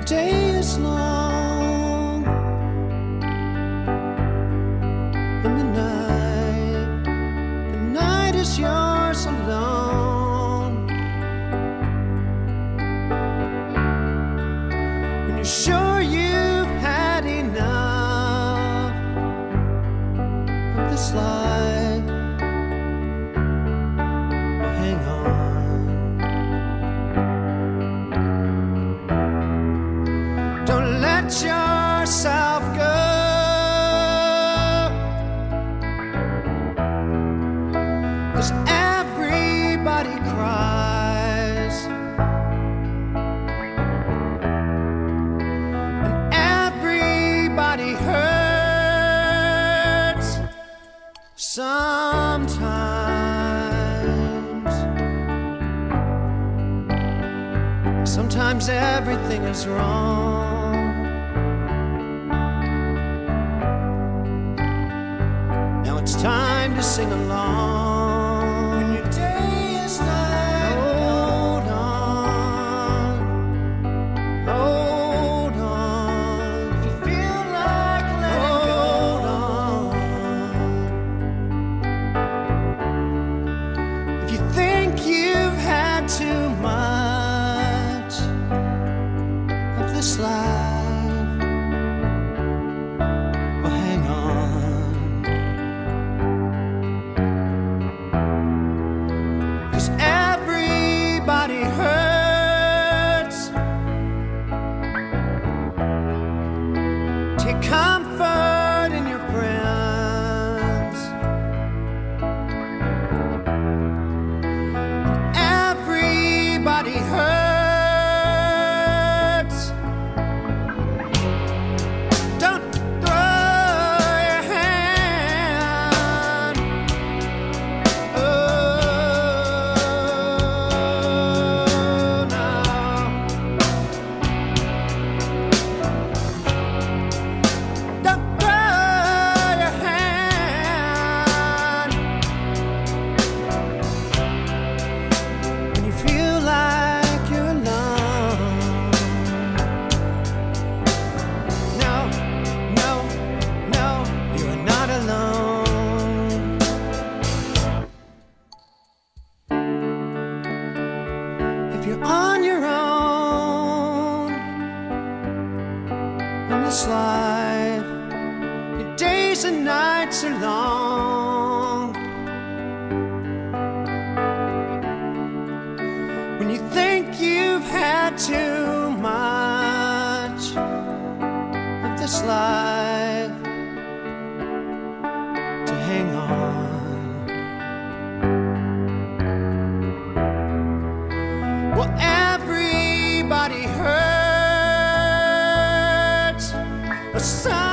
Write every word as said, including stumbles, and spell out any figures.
day is long and the night, the night is yours alone. When you're sure you've had enough of this life, well, hang on. Don't let yourself go, 'cause everybody cries and everybody hurts sometimes. Sometimes everything is wrong. It's time to sing along. When your day is like, hold on, hold on. If you feel like letting go, hold on. If you think you've had too much of this life, well, hang on. Everybody hurts. Take comfort in your friends. Everybody hurts. Don't throw your hand. Oh. If you're on your own in this life, your days and nights are long. When you think you've had too much of this life, to hang on. Well, everybody hurts.